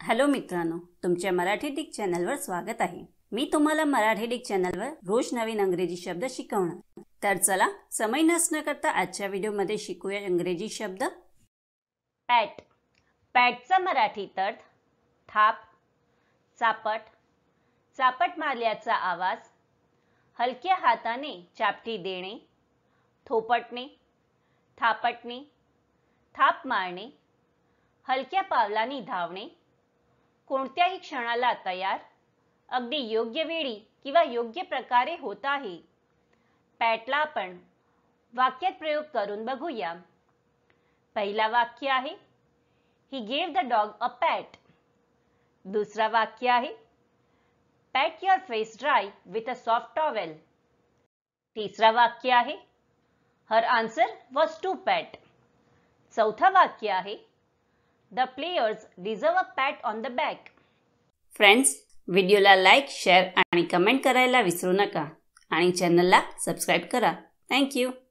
Hello मित्रांनो, तुमच्या Marathi Dick चॅनलवर स्वागत आहे। मी तुम्हाला मराठी डिक चॅनलवर रोज नवीन अंग्रेजी शब्द शिकवणार। तर चला समय नष्ट न करता आजच्या व्हिडिओमध्ये शिकूया इंग्रजी शब्द। पॅट। पॅटचा मराठीत अर्थ थाप, चापट, चापट मारल्याचा आवाज, हलक्या हाताने चापटी देणे, थोपटणे, थापटणे, थाप मारणे, हलक्या पावलांनी धावणे, कोणत्याही क्षणाला तयार, अगदी योग्य वेळी किंवा योग्य प्रकारे होत आहे। पॅटला आपण वाक्यात प्रयोग करून बघूया। पहिला वाक्य आहे He gave the dog a pat. दुसरा वाक्य आहे Pat your face dry with a soft towel. तिसरा वाक्य आहे Her answer was to pat. चौथा वाक्य आहे The players deserve a pat on the back. Friends, व्हिडिओला लाईक, शेअर आणि कमेंट करायला विसरू नका आणि चॅनलला सबस्क्राइब करा। Thank you.